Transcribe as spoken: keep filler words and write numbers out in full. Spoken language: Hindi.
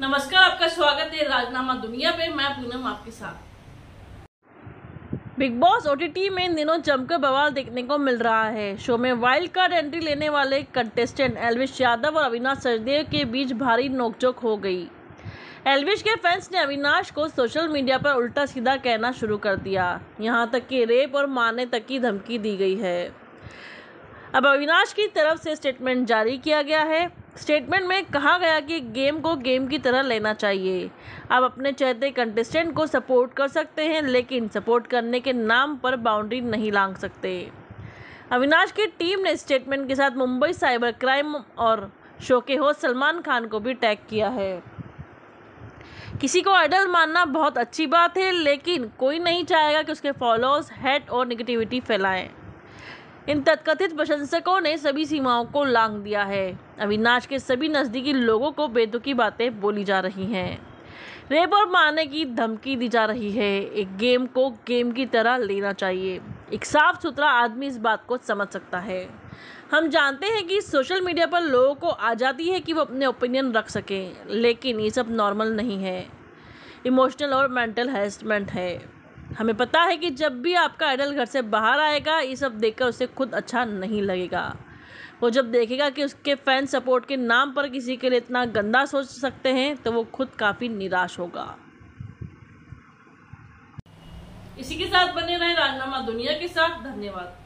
नमस्कार, आपका स्वागत है राजनामा दुनिया पे। मैं पूनम आपके साथ। बिग बॉस ओटीटी में इन दिनों जमकर बवाल देखने को मिल रहा है। शो में वाइल्ड कार्ड एंट्री लेने वाले कंटेस्टेंट एल्विश यादव और अविनाश सचदेव के बीच भारी नोकझोंक हो गई। एल्विश के फैंस ने अविनाश को सोशल मीडिया पर उल्टा सीधा कहना शुरू कर दिया, यहां तक कि रेप और मारने तक की धमकी दी गई है। अब अविनाश की तरफ से स्टेटमेंट जारी किया गया है। स्टेटमेंट में कहा गया कि गेम को गेम की तरह लेना चाहिए। आप अपने चाहते कंटेस्टेंट को सपोर्ट कर सकते हैं, लेकिन सपोर्ट करने के नाम पर बाउंड्री नहीं लांघ सकते। अविनाश की टीम ने स्टेटमेंट के साथ मुंबई साइबर क्राइम और शो के होस्ट सलमान खान को भी टैग किया है। किसी को आइडल मानना बहुत अच्छी बात है, लेकिन कोई नहीं चाहेगा कि उसके फॉलोअर्स हेट और नेगेटिविटी फैलाएं। इन तथाकथित प्रशंसकों ने सभी सीमाओं को लांघ दिया है। अविनाश के सभी नज़दीकी लोगों को बेतुकी बातें बोली जा रही हैं, रेप और मारने की धमकी दी जा रही है। एक गेम को गेम की तरह लेना चाहिए। एक साफ सुथरा आदमी इस बात को समझ सकता है। हम जानते हैं कि सोशल मीडिया पर लोगों को आज़ादी है कि वो अपने ओपिनियन रख सकें, लेकिन ये सब नॉर्मल नहीं है। इमोशनल और मेंटल हैरेसमेंट है। हमें पता है कि जब भी आपका आइडल घर से बाहर आएगा, ये सब देखकर उसे खुद अच्छा नहीं लगेगा। वो जब देखेगा कि उसके फैन सपोर्ट के नाम पर किसी के लिए इतना गंदा सोच सकते हैं, तो वो खुद काफ़ी निराश होगा। इसी के साथ बने रहें राजनामा दुनिया के साथ। धन्यवाद।